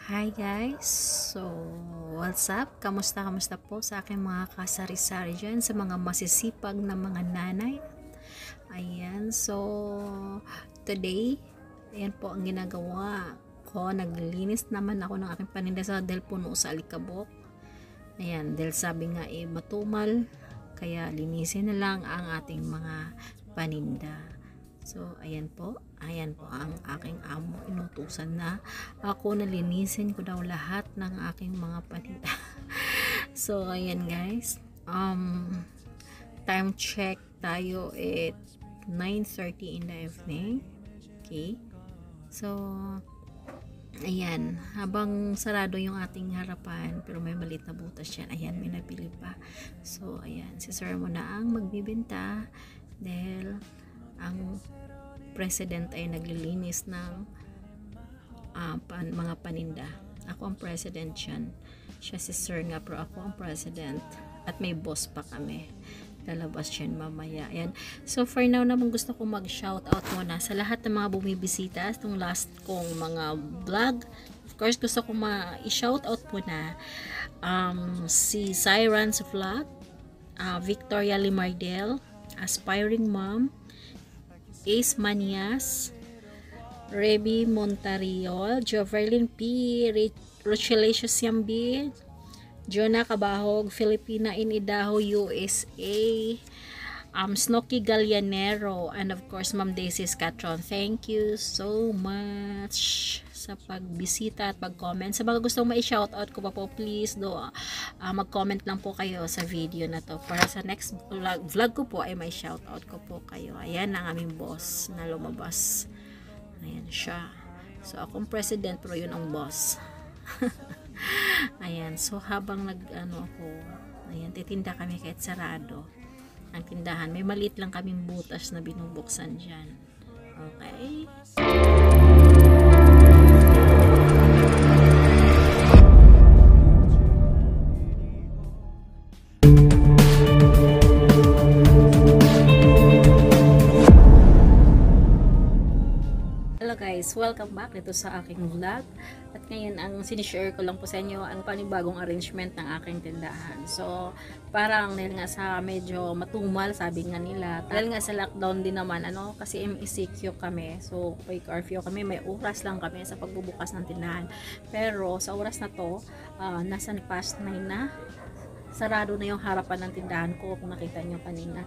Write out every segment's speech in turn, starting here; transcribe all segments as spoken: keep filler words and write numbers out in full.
Hi guys! So, what's up? Kamusta, kamusta po sa aking mga kasari-sari dyan, sa mga masisipag na mga nanay? Ayan, so, today, ayan po ang ginagawa ko. Naglilinis naman ako ng aking paninda sa dahil puno sa alikabok. Ayan, dahil sabi nga eh, matumal, kaya linisin na lang ang ating mga paninda. So, ayan po. Ayan po ang aking amo. Inutusan na ako na linisin ko daw lahat ng aking mga paninda. So, ayan guys. Um, time check tayo at nine thirty in the evening. Okay. So, ayan. Habang sarado yung ating harapan, pero may maliit na butas yan. Ayan, may nabili pa. So, ayan. Si sir mo na ang magbibenta dahil ang president ay naglilinis ng uh, pan, mga paninda. Ako ang president yan. Siya si sir nga, pero ako ang president. At may boss pa kami. Lalabas yan mamaya. Ayan. So for now naman gusto ko mag-shoutout muna sa lahat ng mga bumibisita. Itong last kong mga vlog. Of course, gusto ko ma-shoutout muna um, si Siren's Vlog, uh, Victoria Limardel, Aspiring Mom, Ace Manias, Reby Montariol, Joverlin P, Rochelacio Siambi, Jonah Cabahog, Filipina in Idaho, U S A, um, Snoky Gallianero, and of course Ma'am Daisy Scatron. Thank you so much sa pagbisita at pag-comment. Sa mga gustong ma-shoutout ko pa po, please do uh, mag-comment lang po kayo sa video na to. Para sa next vlog, vlog ko po ay may shoutout ko po kayo. Ayan ang aming boss na lumabas. Ayan siya. So akong president pero yun ang boss. Ayan. So habang nag ano ako, ayan, titinda kami kahit sarado ang tindahan. May maliit lang kaming butas na binubuksan dyan. Okay. Guys, welcome back ito sa aking vlog. At ngayon ang sinishare ko lang po sa inyo ang panibagong arrangement ng aking tindahan. So parang dahil nga sa medyo matumal, sabi nga nila, dahil nga sa lockdown din naman, ano, kasi M E C Q kami, so may curfew kami, may oras lang kami sa pagbubukas ng tindahan. Pero sa oras na to, uh, nasa past nine na, sarado na yung harapan ng tindahan ko, kung nakita nyo kanina.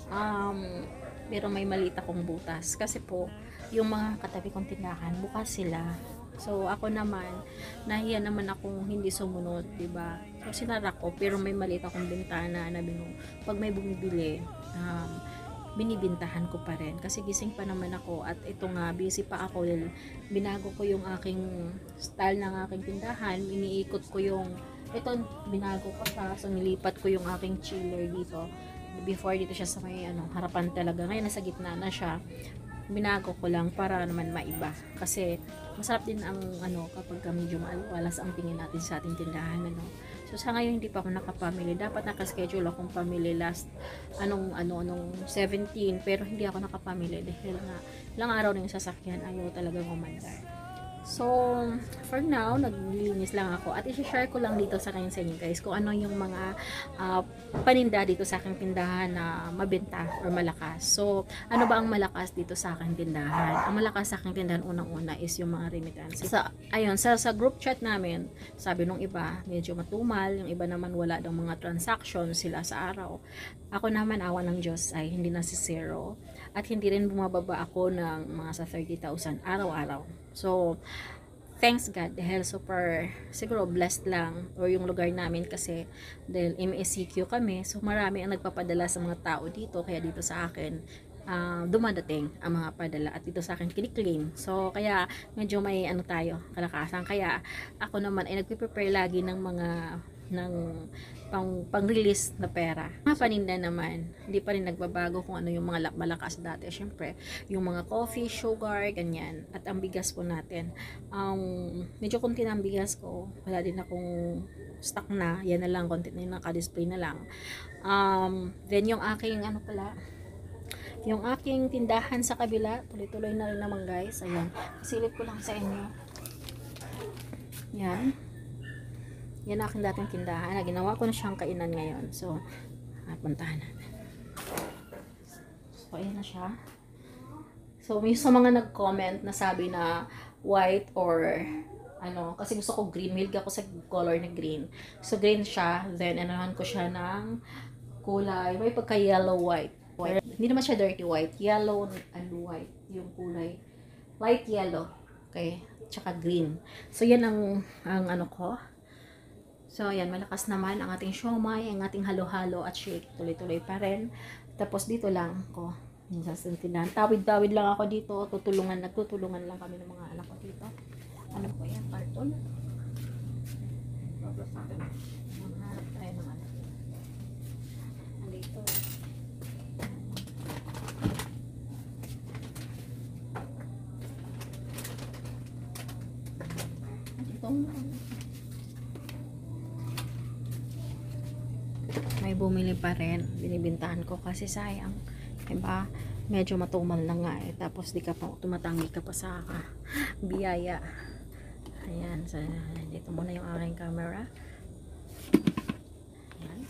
um, pero may maliit akong butas kasi po yung mga katabi kong tindahan bukas sila. So ako naman, nahiya naman akong hindi sumunod, diba? So sinara ko, pero may maliit akong bintana na binu pag may bumibili, um, binibintahan ko pa rin kasi gising pa naman ako at ito nga, busy pa ako. Binago ko yung aking style ng aking tindahan, iniikot ko yung ito, binago ko siya, so nilipat ko yung aking chiller dito. Before dito siya sa may ano, harapan talaga, ngayon nasa gitna na siya. Binago ko lang para naman maiba kasi masarap din ang ano kapag medyo maalawalas ang tingin natin sa ating tindahan, ano. So sa ngayon hindi pa ako nakapamili, dapat nakaschedule akong pamili last anong ano nung seventeen, pero hindi ako nakapamili dahil nga ilang araw na yung sasakyan, ayaw talaga umandar. So, for now, naglilinis lang ako at i-share ko lang dito sa kayo sa inyo guys kung ano yung mga uh, paninda dito sa aking tindahan na mabenta or malakas. So, ano ba ang malakas dito sa aking tindahan? Ang malakas sa aking tindahan unang-una is yung mga remittance. Sa, ayun, sa, sa group chat namin, sabi nung iba, medyo matumal, yung iba naman wala daw mga transactions sila sa araw. Ako naman, awa ng Diyos ay hindi na si zero at hindi rin bumababa ako ng mga sa thirty thousand araw-araw. So, thanks God dahil super siguro blessed lang or yung lugar namin kasi dahil M E C Q kami, so marami ang nagpapadala sa mga tao dito, kaya dito sa akin uh, dumadating ang mga padala at dito sa akin kiniklaim. So kaya medyo may ano tayo, kalakasan, kaya ako naman ay nagpe-prepare lagi ng mga ng pang, pang-release na pera. Mga paninda naman, hindi pa rin nagbabago kung ano yung mga malakas dati. Syempre, yung mga coffee, sugar, ganyan. At ang bigas po natin. Um, medyo konti na ang bigas ko. Wala din akong stock na. Yan na lang, konti na yung naka-display na lang. Um, then yung aking, ano pala, yung aking tindahan sa kabila, tuloy-tuloy na rin naman guys. Ayan, silip ko lang sa inyo. Yan. Yan aking dating tindahan. Na ginawa ko na siyang kainan ngayon. So, ah, puntahan natin. So, ayan na siya. So, may sa mga nag-comment na sabi na white or ano, kasi gusto ko green. Mahilig ako sa color na green. So, green siya. Then, anahan ko siya ng kulay. May pagka-yellow white. white. Hindi naman siya dirty white. Yellow and white yung kulay. Light yellow. Okay. Tsaka green. So, yan ang, ang ano ko. So, yan. Malakas naman ang ating siomai, ang ating halo-halo at shake. Tuloy-tuloy pa rin. Tapos, dito lang ko. Tindahan. Tawid-tawid lang ako dito. Tutulungan. Nagtutulungan lang kami ng mga anak ko dito. Ano po yan? Carton? Maghanap tayo ng ano. Andito. May bumili pa rin, binibintahan ko kasi sayang, diba, medyo matumal na nga eh, tapos di ka pa tumatanggi ka pa sa uh, biyaya. Ayan, so, dito muna yung aking camera. Ayan.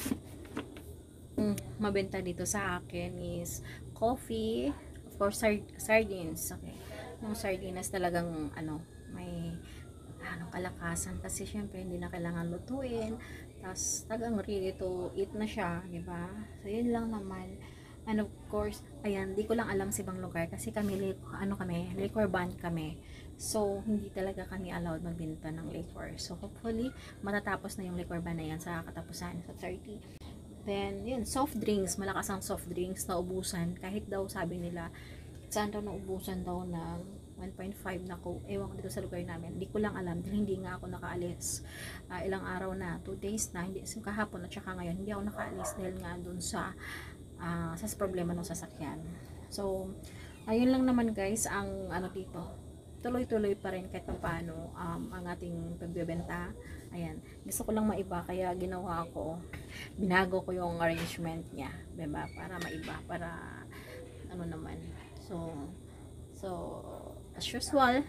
Mm, mabenta dito sa akin is coffee, of course sard sardines. Okay, yung sardines talagang ano, may ano, kalakasan kasi syempre hindi na kailangan lutuin, tapos tagang ready to eat na siya, di ba? So yun lang naman. And of course, ayan, di ko lang alam sa ibang lugar kasi kami, ano kami, liquor ban kami. So, hindi talaga kami allowed magbenta ng liquor. So, hopefully, matatapos na yung liquor ban na yan sa katapusan, sa thirty. Then, yun, soft drinks, malakas ang soft drinks na ubusan. Kahit daw, sabi nila, saan daw naubusan daw ng one point five na ko, ewan ko dito sa lugar namin, hindi ko lang alam, dahil hindi nga ako nakaalis. Uh, ilang araw na, two days na, hindi, kahapon at saka ngayon, hindi ako nakaalis dahil nga dun sa, uh, sa problema ng sasakyan. So, ayun lang naman guys, ang ano dito, tuloy-tuloy pa rin kahit paano um, ang ating pagbebenta. Ayan, gusto ko lang maiba, kaya ginawa ko, binago ko yung arrangement niya, diba? Para maiba, para ano naman. So, so, as usual,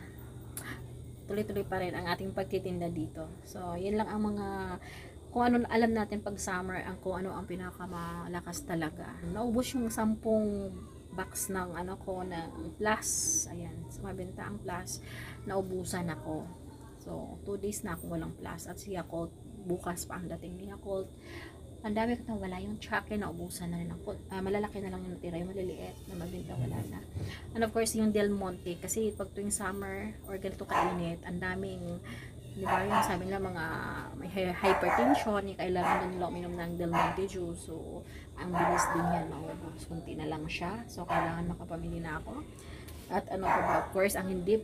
tuloy-tuloy pa rin ang ating pagtitinda dito. So, yun lang ang mga, kung ano alam natin pag summer, ang kung ano ang pinakamalakas talaga. Naubos yung sampung box ng ano ko na plus, ayan, sumabenta ang plus, naubusan ako. So, two days na ako walang plus, at si Yakult, bukas pa ang dating ni Yakult. Ang dami ko wala yung Chucky, naubusan na rin ako. Uh, malalaki na lang yung natira, yung maliliit na mabenta wala na. And of course, yung Del Monte, kasi pag tuwing summer or ganito kainit, ang daming, di ba, yung sabi nila mga may hypertension, yung kailangan din nila uminom ng Del Monte juice. So, ang bilis din yan, maubos. Kunti na lang siya. So, kailangan makapamili na ako. At ano pa ba, of course, ang hindi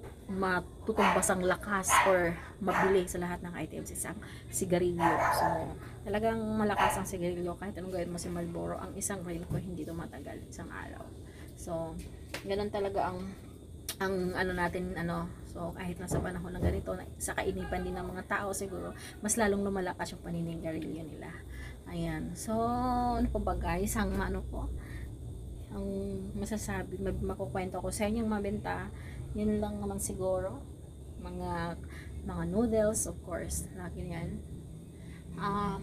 matutumbas ang lakas or mabili sa lahat ng items isang sigarilyo. So, talagang malakas ang sigarilyo. Kahit anong gawin mo si Marlboro, ang isang rin ko hindi tumatagal isang araw. So, ganun talaga ang ang ano natin, ano, so kahit nasa panahon ng ganito, sa kainipan din ng mga tao siguro, mas lalong lumalakas yung paninigarilyo nila. Ayan, so ano po ba guys, ang ano po, ang masasabi, makukwento ko sa inyong mabenta, yun lang naman siguro, mga mga noodles, of course, lagi yan. Um,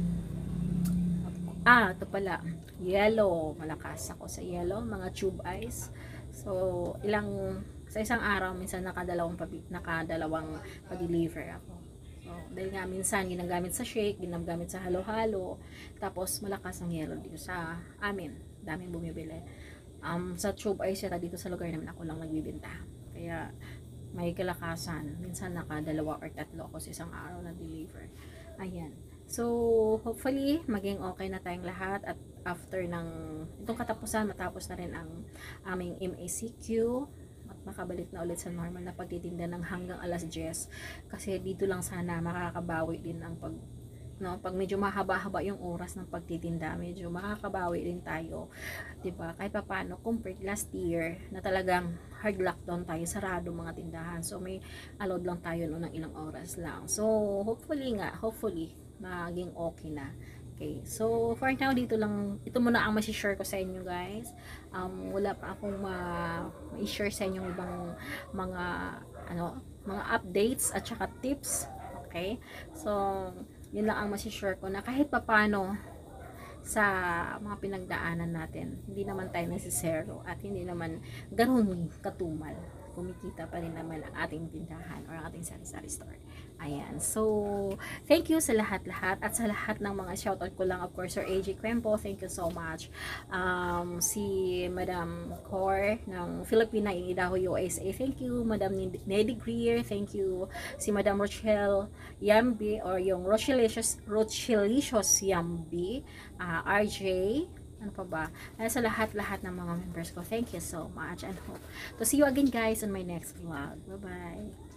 ah, ito pala, yellow, malakas ako sa yellow, mga tube ice. So, ilang, sa isang araw, minsan nakadalawang, nakadalawang pa-deliver ako. So, dahil nga minsan, ginagamit sa shake, ginagamit sa halo-halo, tapos malakas ang yellow dito sa amin. Daming bumibili. Um, sa tube ice, yata dito sa lugar namin, ako lang nagbibenta. Kaya, may kalakasan. Minsan, nakadalawa or tatlo ako sa isang araw na deliver. Ayan. So, hopefully, maging okay na tayong lahat at after ng itong katapusan, matapos na rin ang aming M A C Q at makabalik na ulit sa normal na pagtitinda ng hanggang alas diyes kasi dito lang sana makakabawi din ang pag, no, pag medyo mahaba-haba yung oras ng pagtitinda, medyo makakabawi din tayo, diba? Kahit pa paano, compared last year na talagang hard lockdown tayo, sarado mga tindahan, so may allowed lang tayo noon ng ilang oras lang. So hopefully nga, hopefully maging okay na. Okay, so for now dito lang, ito muna ang ma-share ko sa inyo guys. Um, wala pa akong ma-share sa inyo ibang mga ano, mga updates at saka tips. Okay? So, yun lang ang masishare ko na kahit papano sa mga pinagdaanan natin, hindi naman tayo nasisero at hindi naman ganun katumal. Kumikita pa rin naman ang ating tindahan or ang ating sari-sari store. Ayan. So, thank you sa lahat-lahat at sa lahat ng mga shoutout ko lang, of course, Sir A J Quempo, thank you so much. Um, si Madam Cor ng Filipina in Idaho, U S A, thank you. Madam Nelly Greer, thank you. Si Madam Rochelle Yambi or yung Rochelicious, Rochelicious Yambi, uh, R J, ano pa ba? Ay, sa lahat-lahat ng mga members ko, thank you so much and hope to see you again guys on my next vlog. Bye-bye!